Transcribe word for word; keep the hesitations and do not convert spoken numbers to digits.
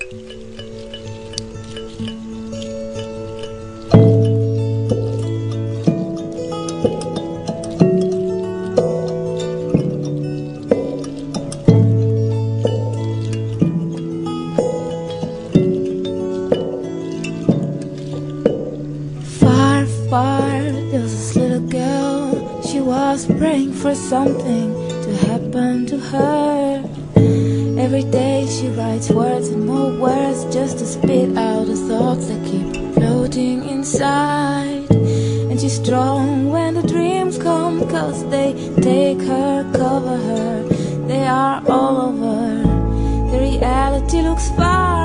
Far, there was this little girl. She was praying for something to happen to her. Every day she writes words and more words just to spit out the thoughts that keep floating inside. And she's strong when the dreams come, 'cause they take her, cover her, they are all over. The reality looks far